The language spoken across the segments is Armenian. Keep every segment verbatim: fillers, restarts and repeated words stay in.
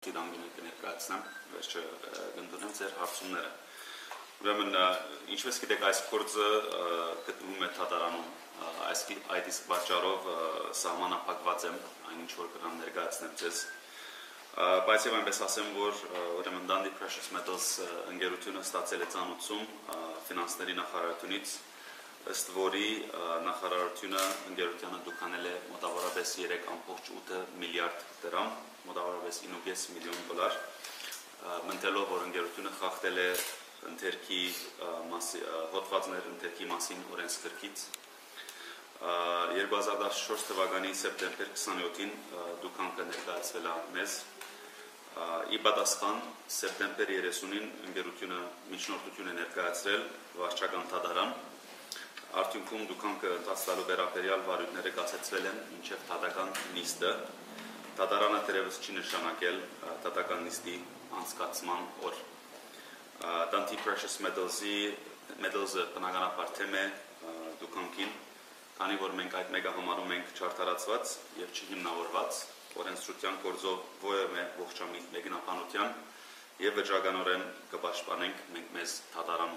Դանգին կներկայացնեմ, վերջը գնդունեմ ձեր հարցումները։ Ուրեմն, ինչպես գիտեք, այս գործը գտնվում է թատարանում, այդ իսկ պատճառով սահմանափակված եմ, այն ինչ որ կրան ներկայացնեմ ձեզ։ Բայց եւ այնպես ասեմ, որ ուրեմն Dundee Precious Metals ընկերությունը ստացել է ծանուցում ֆինանսների նախարարությունից, ըստ որի նախարարությունը ընկերությանը դուքանել է մոտավորապես երեք կόμma ութ միլիարդ դրամ, մոտավորապես ինը կես միլիոն դոլար, մնտելով, որ ընկերությունը խախտել է ընթերքի հոդվածներ ընթերքի մասին օրենսգրքից։ երկու հազար տասնչորս թվականի սեպտեմբեր քսանյոթին դուքանքը ներկայացվել է մեզ։ Ի պատասխան սեպտեմբեր երեսունին ընկերությունը միջնորդություն է ներկայացրել վարչական թատարան։ Արդյունքում դուքանքը ընթաց տալու վերաբերյալ վարույթները կասեցվել են մինչև թատական նիստը։ Թատարանը դեռևս չի նշանակել թատական նիստի անցկացման օր։ Dundee Precious Metals-ի Metals-ը բնականաբար թեմ է դուքանքին, քանի որ մենք այդ մեկը համարում ենք չարդարացված եւ չհիմնավորված օրենսդրության գործով ողջամիտ ողջամիտ մեկնաբանության եւ վճռականորեն կպաշտպանենք մենք մեզ թատարանում։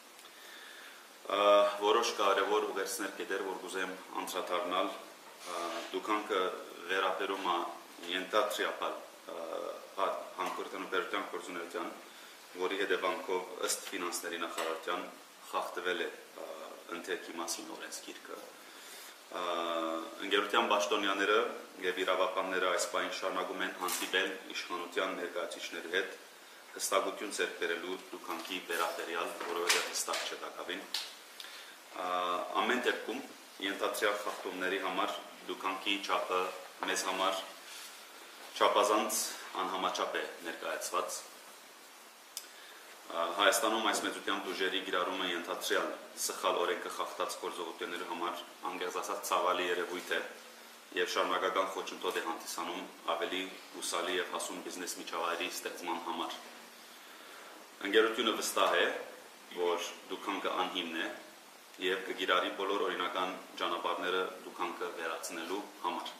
Որոշ կարևոր ուղերձներ կետեր, որ կուզեմ անդրադառնալ, դուքանքը վերաբերում է ենթադրյալ հանքարդյունաբերության գործունեության, որի հետևանքով ըստ ֆինանսների նախարարության խախտվել է ընթերքի մասին օրենսգիրքը։ Ընկերության պաշտոնյաները եւ իրավաբանները այս պահին շարունակում են հանդիպել իշխանության ներկայացուցիչների հետ հստակություն ձեռք բերելու դուքանքի վերաբերյալ, որովհետեւ հստակ չէ դակավին։ Ամեն դեպքում ենթադրյալ խախտումների համար դուքանքի չափը մեզ համար չափազանց անհամաչափ է ներկայացված։ Հայաստանում այս մեծությամբ ուժերի գիրառումը ենթադրյալ սխալ օրենքը խախտած գործողությունների համար անկեղծ ասած ցավալի երևույթ է եւ շարունակական խոչընդոտ է հանդիսանում ավելի հուսալի եւ հասուն բիզնես միջավայրի ստեղծման համար։ Ընկերությունը վստահ է, որ դուքանքը անհիմն է եւ կգիրառի բոլոր օրինական ճանապարհները դուքանքը վերացնելու համար։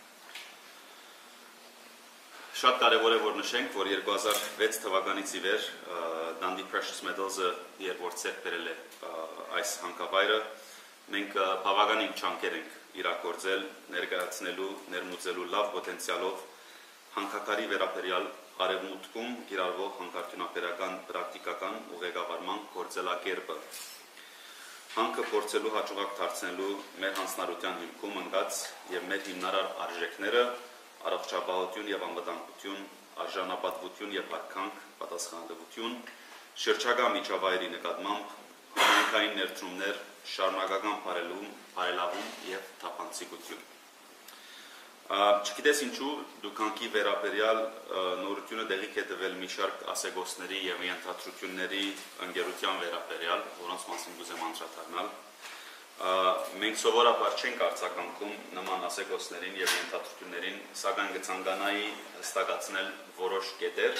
Շատ կարևոր է, որ նշենք, որ երկու հազար վեց թվականից ի վեր Dundee Precious Metals-ը երբ որ ցերկ բերել է այս հանքավայրը, մենք բավականին չանքեր ենք իրագործել, ներկայացնելու, ներմուծելու լավ պոտենցիալով հանքակարի վերաբերյալ արևմուտքում կիրառվող հանքարդյունաբերական պրակտիկական ուղեկավարման գործելակերպը։ Հանքը փորձելու հաջողակ դարձնելու մեր հանձնարարության հիմքում ընկած եւ մեր հիմնարար արժեքները առողջապահություն եւ անվտանգություն, արժանապատվություն եւ հարկանք, պատասխանատվություն, շրջակա միջավայրի նկատմամբ համայնքային ներդրումներ, շարունակական բարելում, բարելավում եւ թափանցիկություն։ Չգիտես ինչու դուքանքի վերաբերյալ նորությունը դեղի է տվել մի շարք ասեգոսների եւ ենթադրությունների ընկերության վերաբերյալ, որոնց մասին կուզեմ անդրադառնալ։ Մենք սովորաբար չենք արձագանքում նման ասեգոսներին եւ ենթադրություններին, սակայն կցանկանայի հստակացնել որոշ կետեր։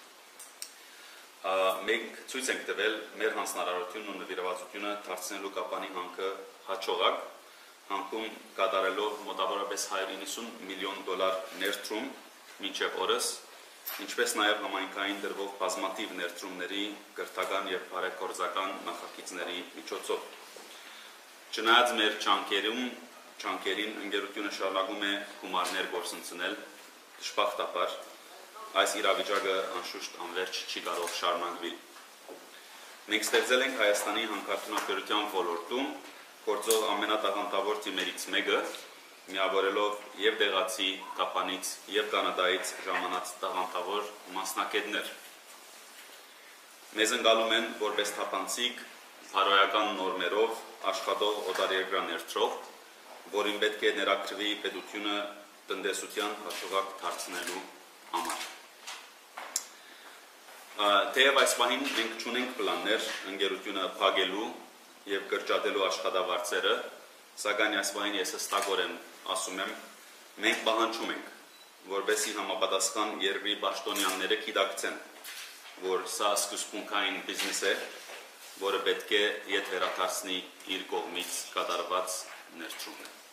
Մենք ցույց ենք տվել մեր հանձնարարությունն ու նվիրվածությունը դարձնելու կապանի հանքը հաջողակ, հանքում կատարելով մոտավորապես հայր իննսուն միլիոն դոլար ներդրում մինչև օրս, ինչպես նաև համայնքային դրվող բազմաթիվ ներդրումների կրթական եւ բարեգործական նախագծերի միջոցով։ Չնայած մեր չանքերում, չանքերին ընկերությունը շարունակում է գումարներ գործընծնել, դժբախտաբար այս իրավիճակը անշուշտ անվերջ չի կարող շարունակվել։ Մենք ստեղծել ենք Հայաստանի հանքարդյունաբերության ոլորտում գործող ամենատաղանդավոր թիմերից մեկը, միավորելով եւ դեղացի կապանից եւ կանադայից ժամանած տաղանդավոր մասնակիցներ։ Մեզ ընկալում են որպես թափանցիկ բարոյական նորմերով աշխատող օտարերկրյա ներդրող, որին պետք է ներակրվի պետությունը տնտեսության հաջողակ դարձնելու համար։ Թեև այս պահին մենք չունենք պլաններ ընկերությունը փակելու եւ կրճատելու աշխատավարձերը, սակայն այս պահին ես հստակորեն ասում եմ, մենք պահանջում ենք, որպեսզի համապատասխան երկրի պաշտոնյաները գիտակցեն, որ սա սկզբունքային բիզնես է, որը պետք է ետ վերադարձնի իր կողմից կատարված ներդրումները։